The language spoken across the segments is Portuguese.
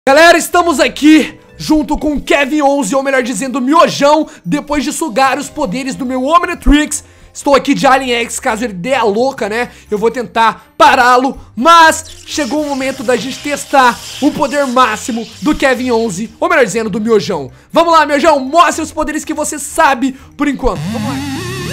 Galera, estamos aqui junto com Kevin 11, ou melhor dizendo, Miojão, depois de sugar os poderes do meu Omnitrix. Estou aqui de Alien X, caso ele dê a louca, né? Eu vou tentar pará-lo, mas chegou o momento da gente testar o poder máximo do Kevin 11, ou melhor dizendo, do Miojão. Vamos lá, Miojão, mostre os poderes que você sabe por enquanto. Vamos lá.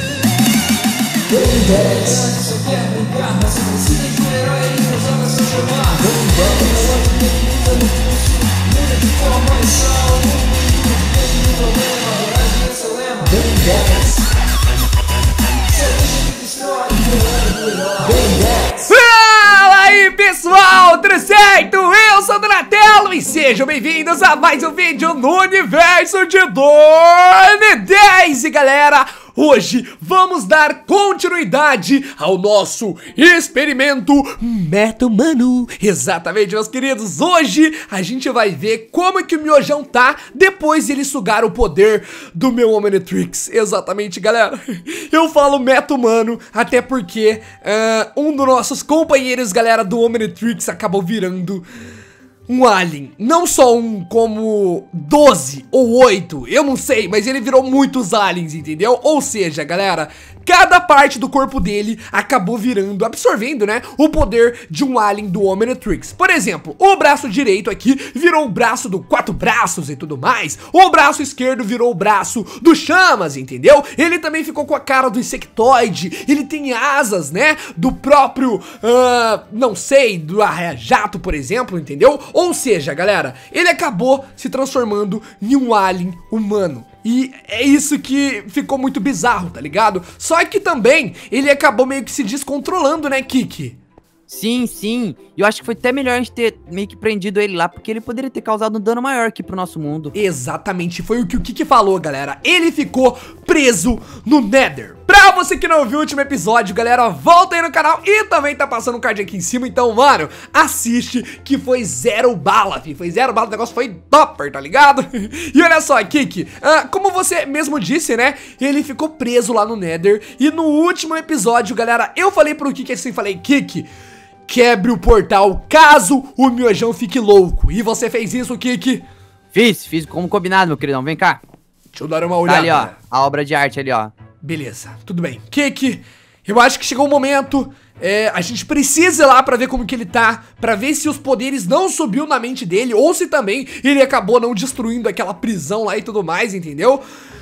Fala aí, pessoal, tudo certo? Eu sou o Donatello e sejam bem-vindos a mais um vídeo no universo de Dorne 10. E galera, hoje vamos dar continuidade ao nosso experimento meta-humano. Exatamente, meus queridos. Hoje a gente vai ver como é que o Miojão tá depois de ele sugar o poder do meu Omnitrix. Exatamente, galera. Eu falo meta-humano até porque um dos nossos companheiros, galera, do Omnitrix acabou virando um alien, não só um, como 12 ou 8, eu não sei, mas ele virou muitos aliens, entendeu? Ou seja, galera, cada parte do corpo dele acabou virando, absorvendo, né, o poder de um alien do Omnitrix. Por exemplo, o braço direito aqui virou o braço do 4 braços e tudo mais, o braço esquerdo virou o braço do Chamas, entendeu? Ele também ficou com a cara do Insectoide, ele tem asas, né, do próprio, não sei, do Arraia-Jato, por exemplo, entendeu? Ou seja, galera, ele acabou se transformando em um alien humano. E é isso que ficou muito bizarro, tá ligado? Só que também ele acabou meio que se descontrolando, né, Kiki? Sim. Eu acho que foi até melhor a gente ter meio que prendido ele lá, porque ele poderia ter causado um dano maior aqui pro nosso mundo. Exatamente, foi o que o Kiki falou, galera. Ele ficou preso no Nether. Pra você que não viu o último episódio, galera, volta aí no canal e também tá passando um card aqui em cima. Então, mano, assiste que foi zero bala, fi. Foi zero bala, o negócio foi topper, tá ligado? E olha só, Kiki, como você mesmo disse, né, ele ficou preso lá no Nether. E no último episódio, galera, eu falei pro Kiki assim, falei, Kiki, quebre o portal caso o Miojão fique louco. E você fez isso, Kiki? Fiz como combinado, meu queridão, vem cá. Deixa eu dar uma olhada. Tá ali, ó, a obra de arte ali, ó. Beleza, tudo bem. Kiki, eu acho que chegou o momento, a gente precisa ir lá pra ver como que ele tá, pra ver se os poderes não subiu na mente dele, ou se também ele acabou não destruindo aquela prisão lá e tudo mais, entendeu?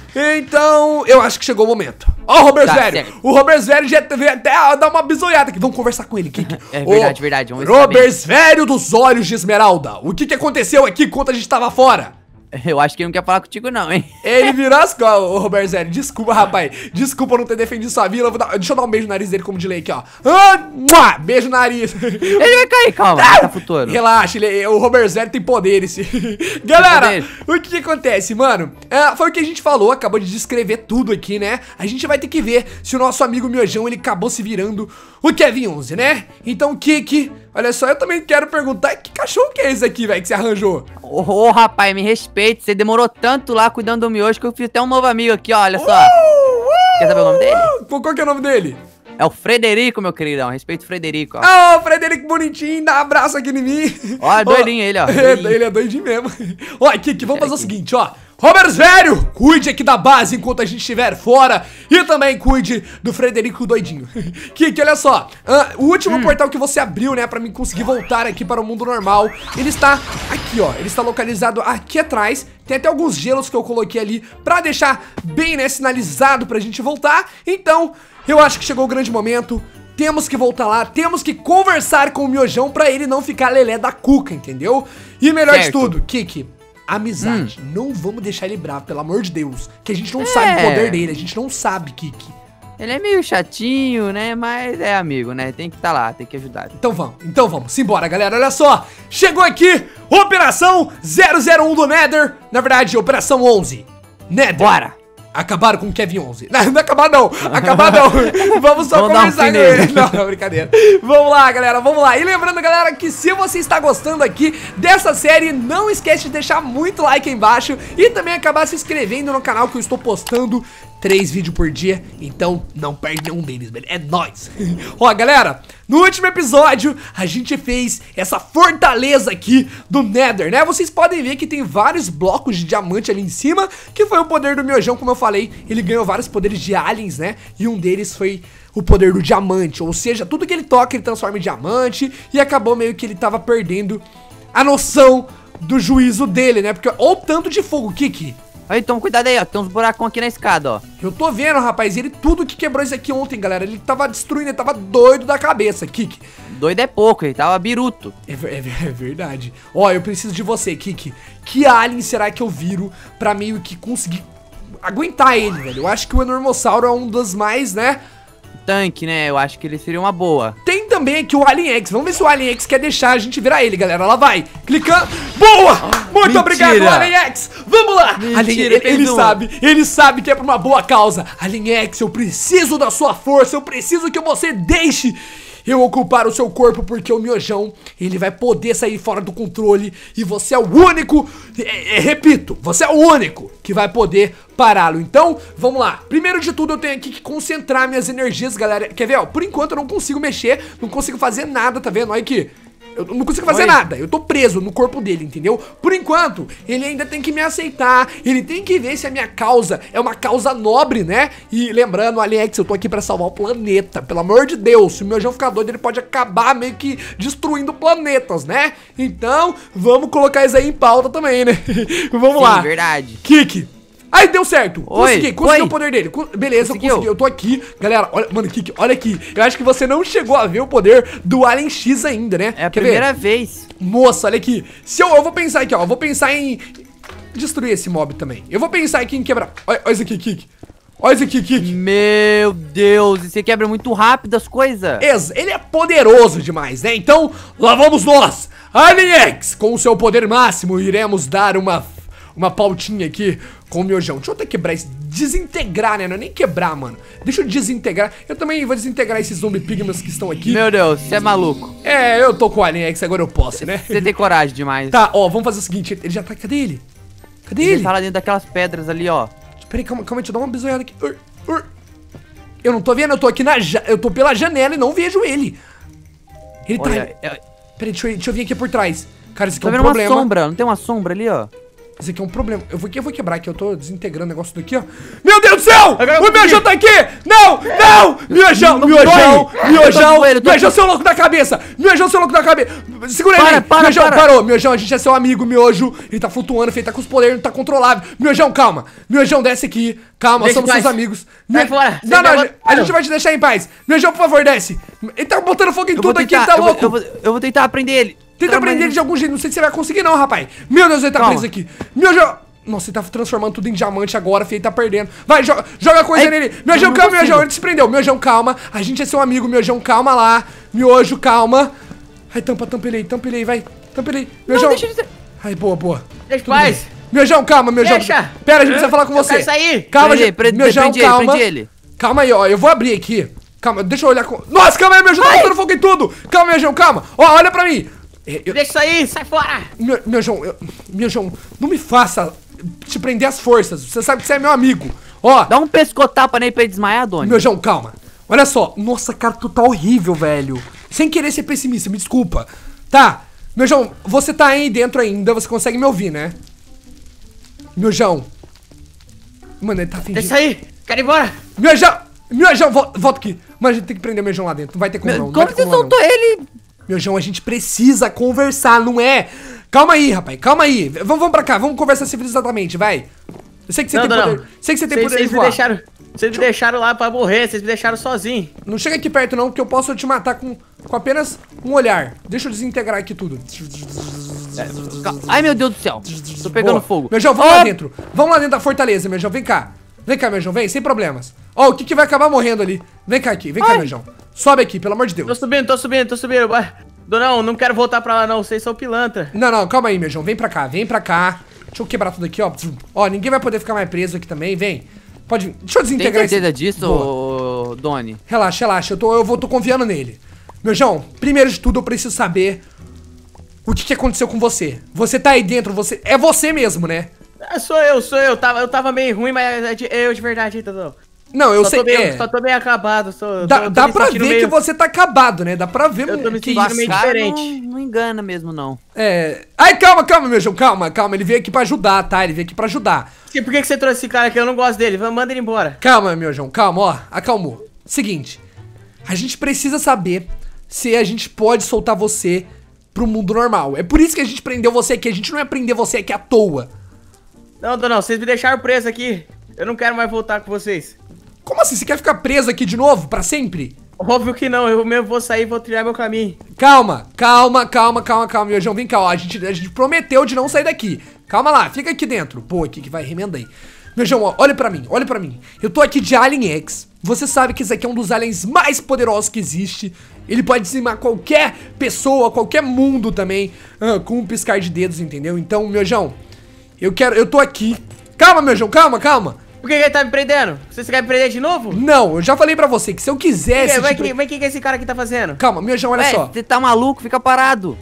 Então, eu acho que chegou o momento. Ó, o Robert Velho, certo. O Robert Velho já veio até dar uma bisoiada aqui. Vamos conversar com ele, Kiki. É verdade, vamos Robert Velho dos Olhos de Esmeralda, o que aconteceu aqui enquanto a gente tava fora? Eu acho que ele não quer falar contigo não, hein? Ele virou as costas, ô Robert Zé. Desculpa, rapaz. Desculpa não ter defendido sua vila. Deixa eu dar um beijo no nariz dele como de lei aqui, ó. Beijo no nariz. Ele vai cair, calma. Tá futuro. Relaxa, o Robert Zé tem poderes. Galera, o que acontece, mano? Foi o que a gente falou, acabou de descrever tudo aqui, né? A gente vai ter que ver se o nosso amigo Miojão, ele acabou se virando o Kevin 11, né? Então, Kiki, olha só, eu também quero perguntar que cachorro que é esse aqui, velho, que você arranjou? Ô, rapaz, me respeite. Você demorou tanto lá cuidando do Miojo que eu fiz até um novo amigo aqui, ó, olha só. Quer saber o nome dele? Qual que é o nome dele? É o Frederico, meu queridão. Respeito o Frederico, ó. Ó, Frederico bonitinho, dá um abraço aqui em mim. Ó, é doidinho ele, ó. Ele é doidinho mesmo. Ó, Kiki, vamos fazer o seguinte, ó. Robert Velho, cuide aqui da base enquanto a gente estiver fora. E também cuide do Frederico doidinho. Kiki, olha só, o último portal que você abriu, né, pra mim conseguir voltar aqui para o mundo normal, ele está aqui, ó. Ele está localizado aqui atrás. Tem até alguns gelos que eu coloquei ali pra deixar bem, né, sinalizado pra gente voltar. Então, eu acho que chegou o grande momento. Temos que voltar lá, temos que conversar com o Miojão pra ele não ficar lelé da cuca, entendeu? E melhor de tudo, Kiki, amizade. Não vamos deixar ele bravo, pelo amor de Deus. Que a gente não sabe o poder dele, a gente não sabe, Kiki. Ele é meio chatinho, né? Mas é amigo, né? Tem que estar lá, tem que ajudar. Então vamos. Simbora, galera. Olha só. Chegou aqui, Operação 001 do Nether. Na verdade, Operação 11. Nether. Bora. Acabaram com o Kevin 11. Não acabar não. Vamos só conversar com ele. Não, brincadeira. Vamos lá, galera, vamos lá. E lembrando, galera, que se você está gostando aqui dessa série, não esquece de deixar muito like aí embaixo e também acabar se inscrevendo no canal que eu estou postando 3 vídeos por dia, então não perde nenhum deles, velho. É nóis. Ó, galera, no último episódio a gente fez essa fortaleza aqui do Nether, né? Vocês podem ver que tem vários blocos de diamante ali em cima, que foi o poder do Miojão, como eu falei. Ele ganhou vários poderes de aliens, né? E um deles foi o poder do diamante, ou seja, tudo que ele toca ele transforma em diamante. E acabou meio que ele tava perdendo a noção do juízo dele, né? Porque olha o tanto de fogo, Kiki. Aí, toma cuidado aí, ó. Tem uns buracão aqui na escada, ó. Eu tô vendo, rapaz. Ele tudo que quebrou isso aqui ontem, galera. Ele tava destruindo, ele tava doido da cabeça, Kiki. Doido é pouco, ele tava biruto. É verdade. Ó, eu preciso de você, Kiki. Que alien será que eu viro pra meio que conseguir aguentar ele, velho? Eu acho que o Enormossauro é um dos mais, né? Tanque, né? Eu acho que ele seria uma boa. Tem também aqui o Alien X. Vamos ver se o Alien X quer deixar a gente virar ele, galera. Lá vai. Clicando. Boa! Muito Mentira. obrigado, Alien X. Vamos lá. Mentira, Ele sabe que é pra uma boa causa. Alien X, eu preciso da sua força. Eu preciso que você deixe eu ocupar o seu corpo, porque o Miojão, ele vai poder sair fora do controle. E você é o único, repito, você é o único que vai poder pará-lo. Então, vamos lá. Primeiro de tudo, eu tenho aqui que concentrar minhas energias, galera. Quer ver, ó? Por enquanto eu não consigo mexer, não consigo fazer nada, tá vendo? Olha aqui. Eu não consigo fazer nada, eu tô preso no corpo dele, entendeu? Por enquanto, ele ainda tem que me aceitar. Ele tem que ver se a minha causa é uma causa nobre, né? E lembrando, Alex, eu tô aqui pra salvar o planeta. Pelo amor de Deus, se o Miojão ficar doido, ele pode acabar meio que destruindo planetas, né? Então, vamos colocar isso aí em pauta também, né? Vamos lá. Verdade. Kiki. Aí deu certo, consegui o poder dele. Beleza, Conseguiu. eu consegui, eu tô aqui. Galera, olha, mano, Kiki, olha aqui. Eu acho que você não chegou a ver o poder do Alien X ainda, né? É a primeira vez. Moça, olha aqui. Se eu vou pensar aqui, ó, eu vou pensar em destruir esse mob também. Eu vou pensar aqui em quebrar. Olha isso aqui, Kiki. Olha isso aqui, Kiki. Meu Deus, e você quebra muito rápido as coisas. Ele é poderoso demais, né? Então, lá vamos nós. Alien X, com o seu poder máximo, iremos dar uma pautinha aqui com o Miojão. Deixa eu até quebrar isso, desintegrar, né? Não é nem quebrar, mano. Deixa eu desintegrar. Eu também vou desintegrar esses zombie pigmas que estão aqui. Meu Deus, você é maluco. É, eu tô com o Alien X, agora eu posso, né? Você tem coragem demais. Tá, ó, vamos fazer o seguinte. Ele já tá... Cadê ele? Cadê ele? Ele tá lá dentro daquelas pedras ali, ó. Peraí, calma, deixa eu dar uma bisoiada aqui. Eu não tô vendo, eu tô aqui eu tô pela janela e não vejo ele. Ele tá... Peraí, deixa eu vir aqui por trás. Cara, esse aqui é um problema. Uma sombra, não tem uma sombra ali, ó? Esse aqui é um problema. Eu vou quebrar aqui. Eu tô desintegrando o negócio daqui, ó. Meu Deus do céu! O Miojão tá aqui! Não! Não! Miojão! Miojão, seu louco da cabeça! Miojão, seu louco da cabeça! Segura ele! Miojão, parou! Miojão, a gente é seu amigo, Miojo. Ele tá flutuando, ele tá com os poderes, não tá controlável. Miojão, calma! Miojão, desce aqui. Calma, somos seus amigos. Sai fora! Não, a gente vai te deixar em paz. Miojão, por favor, desce. Ele tá botando fogo em tudo aqui, ele tá louco. Eu vou tentar prender ele. Tenta prender ele de algum jeito, não sei se você vai conseguir não, rapaz. Meu Deus, ele tá preso aqui. Miojão... Nossa, ele tá transformando tudo em diamante agora, filho, ele tá perdendo. Vai, joga coisa nele. Miojão, calma, Miojão, ele se prendeu. Miojão, calma. A gente é seu amigo, Miojão, calma lá. Miojo, calma. Ai, tampa ele aí, vai. Tampa ele aí. Miojão. Não, deixa ele... Ai, boa. Deixa mais. Miojão, calma, Miojão. Deixa. Pera, a gente precisa falar com você. Eu quero sair. Calma, Miojão, calma. Prende ele. Calma aí, ó, eu vou abrir aqui. Calma, deixa eu olhar com... Nossa, calma aí, Miojão, tá botando fogo em tudo. Calma, Miojão, calma. Ó, olha pra mim. Deixa isso aí, sai fora! Miojão, não me faça te prender as forças. Você sabe que você é meu amigo. Ó, dá um pescotapa nele pra ele desmaiar, Doni. Miojão, calma. Olha só. Nossa, cara, tu tá horrível, velho. Sem querer ser pessimista, me desculpa. Tá, Miojão, você tá aí dentro ainda. Você consegue me ouvir, né? Miojão. Mano, ele tá fingindo. Deixa aí, quero ir embora. Miojão, volta aqui. Mano, a gente tem que prender o Miojão lá dentro. Não vai ter como não. Como você soltou ele? Miojão, a gente precisa conversar, não é? Calma aí, rapaz, calma aí. Vamos pra cá, vamos conversar civilizadamente, vai. Eu sei que você tem poder. Sei que você tem poder de voar. Vocês me deixaram lá pra morrer, vocês me deixaram sozinho. Não chega aqui perto não, porque eu posso te matar com apenas um olhar. Deixa eu desintegrar aqui tudo. Ai, meu Deus do céu. Tô pegando fogo. Miojão, vamos lá dentro. Vamos lá dentro da fortaleza, Miojão, vem cá. Vem cá, Miojão, vem, sem problemas. Ó, o que vai acabar morrendo ali. Vem cá, Miojão. Sobe aqui, pelo amor de Deus. Tô subindo. Não quero voltar pra lá não, vocês são pilantra. Não, calma aí, Miojão, vem pra cá. Deixa eu quebrar tudo aqui, ó. Ó, ninguém vai poder ficar mais preso aqui também, vem. Pode vir. Deixa eu desintegrar. Tem certeza disso, Doni? Relaxa, eu tô confiando nele. Miojão, primeiro de tudo eu preciso saber o que aconteceu com você. Você tá aí dentro, é você mesmo, né? Sou eu. Eu tava meio ruim, mas eu de verdade, Dodão. Não, eu sei. Só tô bem acabado. Dá pra ver que você tá acabado, né? Dá pra ver. Eu tô me que sentindo meio diferente. Não engana mesmo, não. Ai, calma, meu João, calma. Ele veio aqui pra ajudar, tá? Ele veio aqui pra ajudar. Por que você trouxe esse cara aqui? Eu não gosto dele. Manda ele embora. Calma, meu João, calma, ó. Acalmou. Seguinte, a gente precisa saber se a gente pode soltar você pro mundo normal. É por isso que a gente prendeu você aqui. A gente não ia prender você aqui à toa. Não, vocês me deixaram preso aqui. Eu não quero mais voltar com vocês. Como assim? Você quer ficar preso aqui de novo, pra sempre? Óbvio que não, eu mesmo vou sair e vou trilhar meu caminho. Calma, meu João, vem cá, ó. A gente prometeu de não sair daqui. Calma lá, fica aqui dentro. Pô, aqui que vai remenda aí. Meu João, ó, olha pra mim. Eu tô aqui de Alien X. Você sabe que esse aqui é um dos aliens mais poderosos que existe. Ele pode dizimar qualquer pessoa, qualquer mundo também, com um piscar de dedos, entendeu? Então, meu João, eu tô aqui. Calma, meu João, calma. Por que ele tá me prendendo? Você quer me prender de novo? Não, eu já falei pra você que se eu quisesse... Mas o que esse cara aqui tá fazendo? Calma, meu João, olha só. Você tá maluco? Fica parado.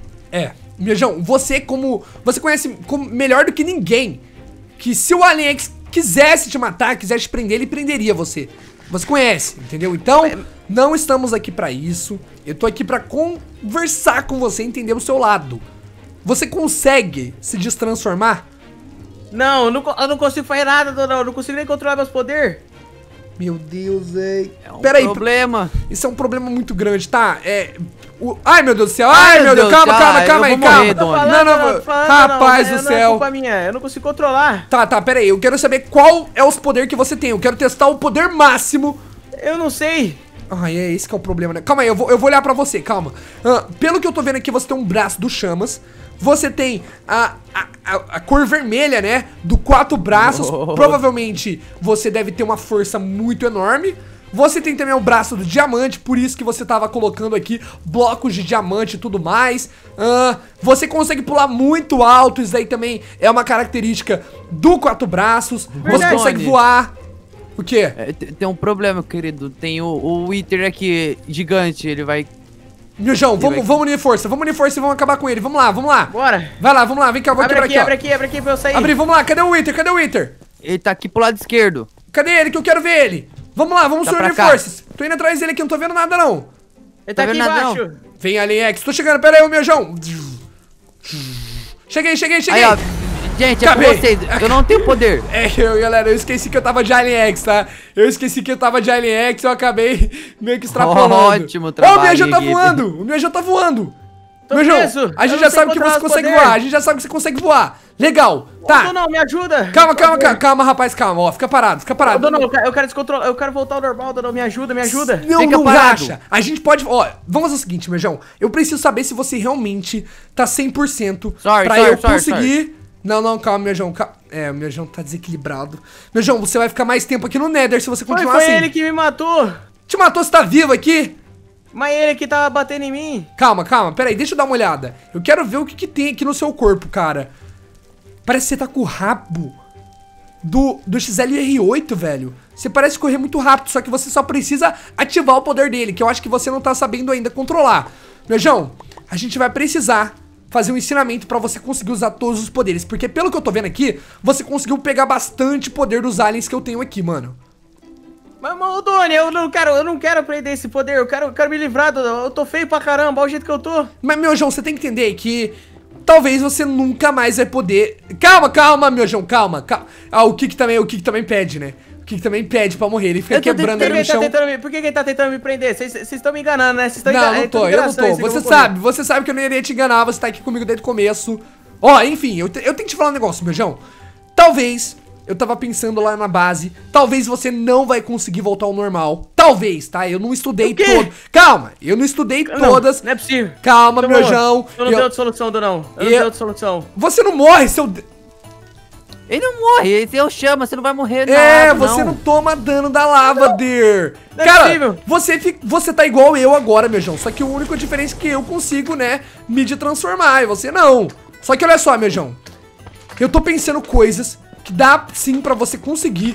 Meu João, você conhece melhor do que ninguém que se o Alien X quisesse te matar, quisesse te prender, ele prenderia você. Você conhece, entendeu? Então, não estamos aqui pra isso. Eu tô aqui pra conversar com você, entender o seu lado. Você consegue se destransformar? Não, eu não consigo fazer nada, Dodão. Eu não consigo nem controlar meus poderes. Meu Deus, velho. É um problema. Isso é um problema muito grande, tá? Ai, meu Deus do céu. Ai, meu Deus. Calma aí, calma. Rapaz do céu. Não é culpa minha. Eu não consigo controlar. Tá, pera aí. Eu quero saber qual é os poderes que você tem. Eu quero testar o poder máximo. Eu não sei. Ai, é esse que é o problema, né? Calma aí, eu vou olhar pra você, calma. Pelo que eu tô vendo aqui, você tem um braço do Chamas. Você tem a cor vermelha, né? Do 4 braços. Provavelmente você deve ter uma força muito enorme. Você tem também o braço do diamante, por isso que você tava colocando aqui blocos de diamante e tudo mais. Você consegue pular muito alto, isso daí também é uma característica do 4 braços. Você consegue voar. O quê? Tem um problema, querido. Tem o Wither aqui, gigante, ele vai... Meu João, vamos unir força e vamos acabar com ele. Vamos lá. Bora. Vai lá, vamos lá, vem cá, eu vou quebrar aqui, ó. Abre aqui pra eu sair. Abri, vamos lá, cadê o Wither? Ele tá aqui pro lado esquerdo. Cadê ele que eu quero ver ele? Vamos lá, vamos unir forças. Tô indo atrás dele aqui, não tô vendo nada não. Ele tá aqui embaixo. Vem, Alien X, tô chegando, pera aí, meu João. Cheguei. Aí, ó. Gente, é com vocês, eu não tenho poder. Galera, eu esqueci que eu tava de Alien X, tá? Eu eu acabei meio que extrapolando. Ótimo trabalho. Ó, o meu já tá voando. Meu João, a gente já sabe que você consegue voar, legal, tá. Não, me ajuda. Calma, rapaz, calma, ó, fica parado. Não, eu quero descontrolar, eu quero voltar ao normal, Dodão, me ajuda. Não racha. A gente pode, ó, vamos fazer o seguinte, meu João. Eu preciso saber se você realmente tá 100% pra eu conseguir... Não, calma, meu João. O meu João tá desequilibrado. Meu João, você vai ficar mais tempo aqui no Nether se você continuar assim. Foi ele que me matou. Te matou? Você tá vivo aqui? Mas ele que tava batendo em mim. Calma, pera aí, deixa eu dar uma olhada. Eu quero ver o que tem aqui no seu corpo, cara. Parece que você tá com o rabo do XLR8, velho. Você parece correr muito rápido, só que você só precisa ativar o poder dele, que eu acho que você não tá sabendo ainda controlar. Meu João, a gente vai precisar fazer um ensinamento pra você conseguir usar todos os poderes. Porque pelo que eu tô vendo aqui, você conseguiu pegar bastante poder dos aliens que eu tenho aqui, mano. Mas, Doni, eu não quero aprender esse poder. Eu quero me livrar, eu tô feio pra caramba, olha o jeito que eu tô. Mas, meu João, você tem que entender que talvez você nunca mais vai poder... Calma, meu João, calma. O Kik também pede, né? O Kik também pede pra morrer, ele fica quebrando ali no chão. Por que ele tá tentando me prender? Vocês estão me enganando, né? Não tô. Você sabe que eu não iria te enganar, você tá aqui comigo desde o começo. Ó, enfim, eu tenho que te falar um negócio, meu João. Talvez, eu tava pensando lá na base, talvez você não vai conseguir voltar ao normal. Talvez, tá? Eu não estudei todo. Calma, eu não estudei todas. Não é possível. Calma, meu João. Eu não tenho outra solução, Donão. Eu não tenho outra solução. Você não morre, seu... Ele não morre, ele eu chamo, você não vai morrer nada, você não toma dano da lava, Deer. Cara, você tá igual eu agora, meu João. Só que o único diferença é que eu consigo, né, me transformar e você não. Só que olha só, meu João. Eu tô pensando coisas que dá sim pra você conseguir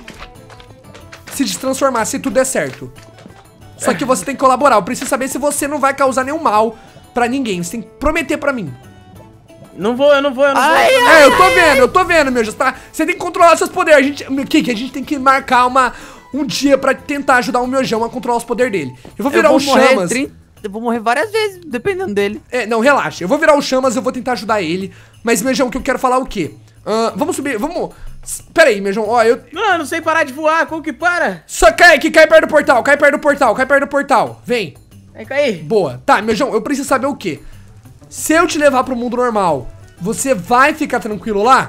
se destransformar, se tudo der certo. Só que você tem que colaborar. Eu preciso saber se você não vai causar nenhum mal pra ninguém. Você tem que prometer pra mim. Não vou, eu não vou. Eu tô vendo, meu. Você tem que controlar seus poderes. A gente tem que marcar um dia pra tentar ajudar o Miojão a controlar os poderes dele. Eu vou virar o Chamas. Eu vou morrer várias vezes, dependendo dele. Não, relaxa. Eu vou virar o Chamas, eu vou tentar ajudar ele. Mas, Miojão, o que eu quero falar é o quê? Vamos subir, vamos... Pera aí, Miojão, ó, Não, eu não sei parar de voar, como que para? Só cai aqui, cai perto do portal, cai perto do portal. Vem. Vai cair. Boa. Tá, Miojão, eu preciso saber o quê? Se eu te levar pro mundo normal, você vai ficar tranquilo lá?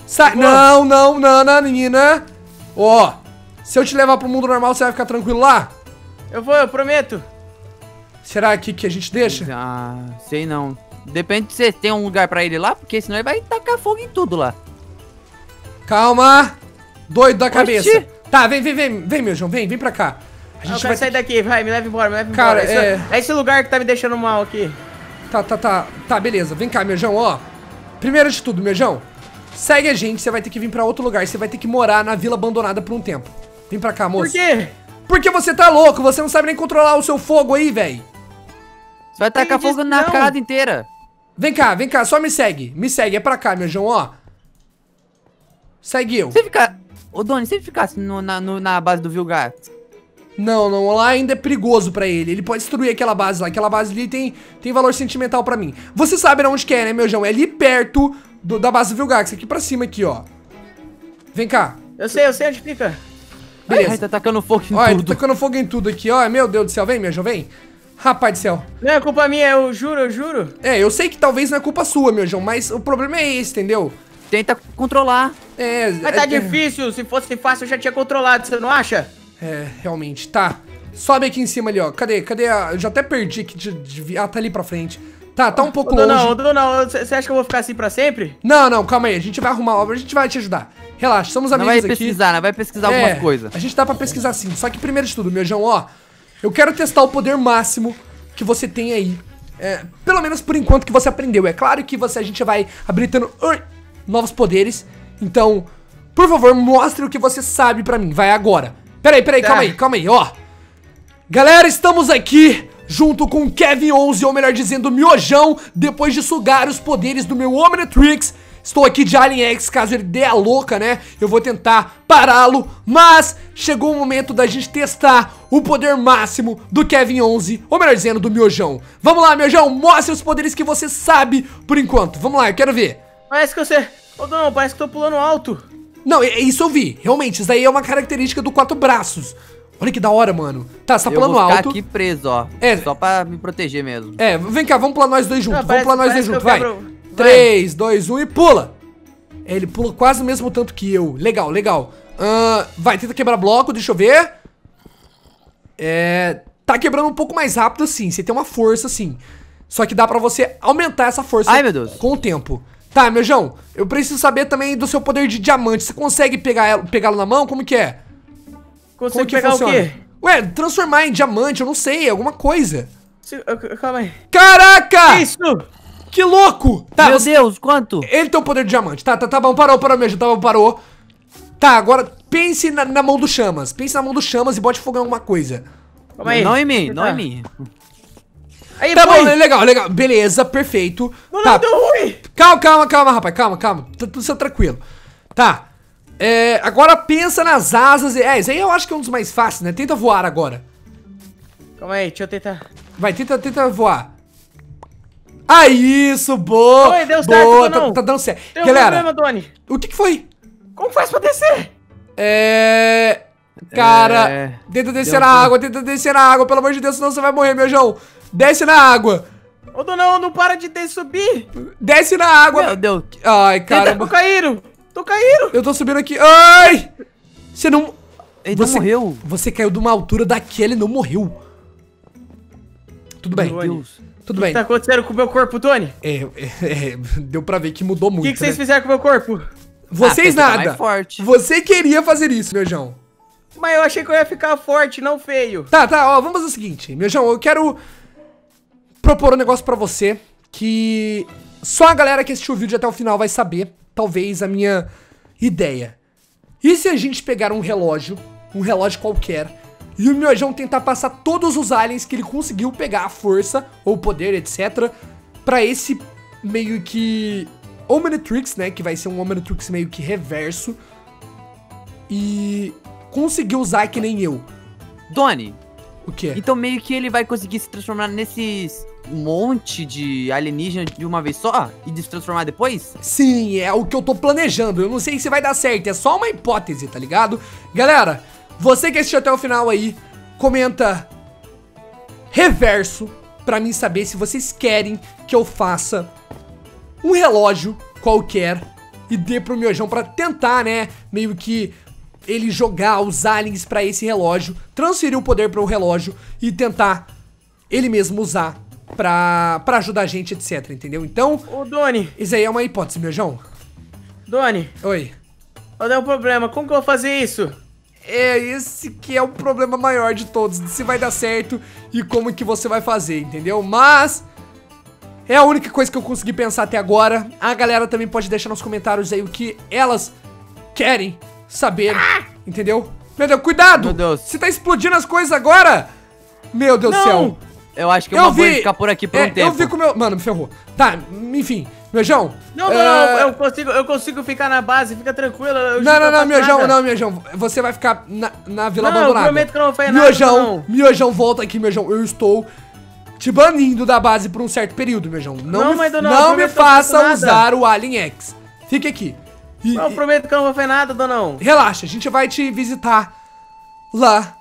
Não, menina. Ó, se eu te levar pro mundo normal, você vai ficar tranquilo lá? Eu vou, eu prometo. Será que a gente deixa? Ah, sei não. Depende se você tem um lugar pra ele lá, porque senão ele vai tacar fogo em tudo lá. Calma. Doido da cabeça. Oxi. Tá, vem, Miojão, vem pra cá. A gente vai sair daqui, vai, me leva embora, Cara, é esse lugar que tá me deixando mal aqui. Tá, beleza. Vem cá, Miojão, ó. Primeiro de tudo, Miojão, segue a gente, você vai ter que vir pra outro lugar. Você vai ter que morar na vila abandonada por um tempo. Vem pra cá, moço. Por quê? Porque você tá louco, você não sabe nem controlar o seu fogo aí, velho. Você vai tacar fogo na casa inteira. Vem cá, só me segue. Me segue, é pra cá, Miojão, ó. Segue eu. Você fica... Ô, Doni, se ele ficasse na base do Vilgar? Não, lá ainda é perigoso pra ele. Ele pode destruir aquela base lá. Aquela base ali tem valor sentimental pra mim. Você sabe onde que é, né, Miojão? É ali perto da base do Vilgax. Aqui pra cima, aqui, ó. Vem cá. Eu sei onde fica. Beleza. Ai, tá tacando fogo em Olha, tudo. tá tacando fogo em tudo aqui, ó. Meu Deus do céu. Vem, Miojão, vem. Rapaz do céu. Não é culpa minha, eu juro. Eu sei que talvez não é culpa sua, Miojão, mas o problema é esse, entendeu? Tenta controlar. Mas tá difícil, se fosse fácil eu já tinha controlado, você não acha? Realmente, tá. Sobe aqui em cima ali, ó. Cadê eu já até perdi aqui, tá ali pra frente. Tá um pouco longe. Não, você acha que eu vou ficar assim pra sempre? Não, calma aí, a gente vai arrumar a obra, a gente vai te ajudar. Relaxa, somos amigos aqui. Vai pesquisar algumas coisas. A gente dá pra pesquisar sim, só que primeiro de tudo, Miojão, ó. Eu quero testar o poder máximo que você tem aí. Pelo menos por enquanto que você aprendeu. É claro que a gente vai habilitando novos poderes. Então, por favor, mostre o que você sabe pra mim. Vai agora. Peraí, calma aí, ó. Galera, estamos aqui junto com Kevin11, ou melhor dizendo, Miojão, depois de sugar os poderes do meu Omnitrix. Estou aqui de Alien X, caso ele dê a louca, né? Eu vou tentar pará-lo, mas chegou o momento da gente testar o poder máximo do Kevin11, ou melhor dizendo, do Miojão. Vamos lá, Miojão, mostre os poderes que você sabe por enquanto. Vamos lá, eu quero ver. Parece que você... não, parece que eu tô pulando alto. Não, isso eu vi, realmente, isso daí é uma característica do 4 braços. Olha que da hora, mano. Tá, você tá pulando alto. Eu vou ficar aqui preso, ó. Só pra me proteger mesmo. Vem cá, vamos pular nós dois juntos. Vamos pular nós dois juntos, vai. 3, 2, 1 e pula. Ele pula quase o mesmo tanto que eu. Legal. Vai, tenta quebrar bloco, deixa eu ver. Tá quebrando um pouco mais rápido assim. Você tem uma força assim. Só que dá pra você aumentar essa força. Ai, meu Deus. Com o tempo. Tá, Miojão, eu preciso saber também do seu poder de diamante. Você consegue pegá-lo na mão? Como que é? Consegue pegar funciona? O quê? Ué, transformar em diamante, eu não sei, alguma coisa. Calma aí. Caraca! Isso! Que louco! Tá, meu Deus, quanto? Ele tem o poder de diamante. Tá bom, parou, Miojão, parou. Tá, agora pense na mão do Chamas. Pense na mão do Chamas e bote fogo em alguma coisa. Calma aí. Não em mim. Aí, tá bom, legal. Beleza, perfeito. Não, deu ruim. Calma, rapaz, calma. Tá tudo tranquilo. Tá. Agora pensa nas asas. Isso aí eu acho que é um dos mais fáceis, né? Tenta voar agora. Calma aí, deixa eu tentar. Vai, tenta voar. Isso, boa. Oi, deu certo, tá dando certo. Tem Galera, problema, Doni. O que foi? Como faz pra descer? Cara, tenta descer na água, pelo amor de Deus, senão você vai morrer, Miojão. Desce na água. Ô, não para de subir. Desce na água. Meu Deus. Ai, caramba. Tô caindo. Eu tô subindo aqui. Ai! Você não... Ele não morreu. Você caiu de uma altura daquela e não morreu. Tudo bem. Meu Deus. Tudo bem. O que tá acontecendo com o meu corpo, Tony? Deu pra ver que mudou muito, O que vocês fizeram com o meu corpo? Vocês nada. Mais forte. Você queria fazer isso, Miojão. Mas eu achei que eu ia ficar forte, não feio. Tá, ó, vamos fazer o seguinte. Miojão, eu quero propor um negócio pra você que só a galera que assistiu o vídeo até o final vai saber, talvez, a minha ideia. E se a gente pegar um relógio qualquer, e o Miojão tentar passar todos os aliens que ele conseguiu pegar, a força, ou o poder, etc, pra esse meio que Omnitrix, né? Que vai ser um Omnitrix meio que reverso. E conseguiu usar que nem eu. Doni, O quê? então meio que ele vai conseguir se transformar nesses monte de alienígenas de uma vez só e se transformar depois? Sim, é o que eu tô planejando. Eu não sei se vai dar certo, é só uma hipótese, tá ligado? Galera, você que assistiu até o final aí, comenta reverso pra mim saber se vocês querem que eu faça um relógio qualquer e dê pro Miojão pra tentar, né, meio que ele jogar os aliens pra esse relógio, transferir o poder pro relógio e tentar ele mesmo usar pra ajudar a gente, etc, entendeu? Então, Ô, Doni, isso aí é uma hipótese, Miojão. Doni, Oi. olha o problema, como que eu vou fazer isso? É esse que é o problema maior de todos, se vai dar certo e como que você vai fazer, entendeu? Mas é a única coisa que eu consegui pensar até agora. A galera também pode deixar nos comentários aí o que elas querem saber, entendeu? Meu Deus, cuidado! Meu Deus. Você tá explodindo as coisas agora? Meu Deus do céu. Eu acho que é uma boa ficar por aqui por um tempo. Eu vi com o meu... Mano, me ferrou. Tá, enfim. Miojão. Não, eu consigo ficar na base, fica tranquilo. Não, Miojão. Você vai ficar na Vila Abandonada. Eu prometo que eu não vou fazer nada, Miojão, volta aqui, Miojão. Eu estou te banindo da base por um certo período, Miojão. Não me faça usar o Alien X. Fique aqui. Eu prometo que eu não vou fazer nada, Donão. Relaxa, a gente vai te visitar lá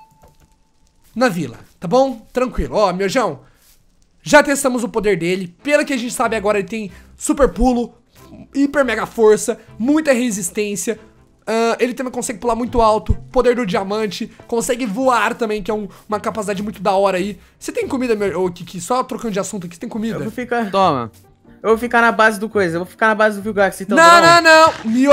na vila, tá bom? Tranquilo. Ó, Miojão, já testamos o poder dele. Pelo que a gente sabe agora, ele tem super pulo, hiper mega força, muita resistência. Ele também consegue pular muito alto, poder do diamante, consegue voar também, que é uma capacidade muito da hora aí. Você tem comida, meu Kiki? Só trocando de assunto aqui, você tem comida? Toma. Eu vou ficar na base do coisa, eu vou ficar na base do Vilgax, então. Não.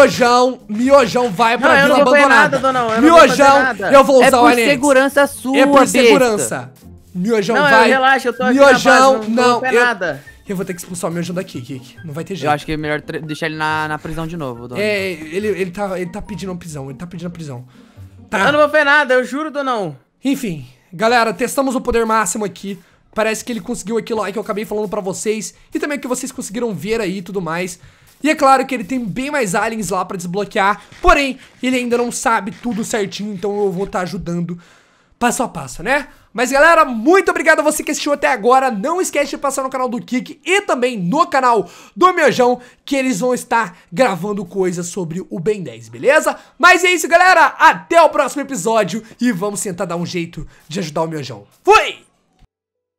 Miojão vai pra Vila Abandonada. Miojão, eu vou usar o Alien X. É por segurança sua, É por besta. segurança. Miojão Não, vai. relaxa, eu tô aqui Miojão, na base, não vou nada. Eu vou ter que expulsar o Miojão daqui, Kiki. Não vai ter jeito. Eu acho que é melhor deixar ele na prisão de novo, Doni. Ele tá pedindo prisão, Tá. Eu não vou fazer nada, eu juro, Donão. Enfim, galera, testamos o poder máximo aqui. Parece que ele conseguiu aquilo lá que eu acabei falando pra vocês. E também o que vocês conseguiram ver aí e tudo mais. E é claro que ele tem bem mais aliens lá pra desbloquear. Porém, ele ainda não sabe tudo certinho. Então eu vou estar ajudando passo a passo, né? Mas galera, muito obrigado a você que assistiu até agora. Não esquece de passar no canal do Kiki e também no canal do Miojão, que eles vão estar gravando coisas sobre o Ben 10, beleza? Mas é isso, galera. Até o próximo episódio. E vamos tentar dar um jeito de ajudar o Miojão. Fui!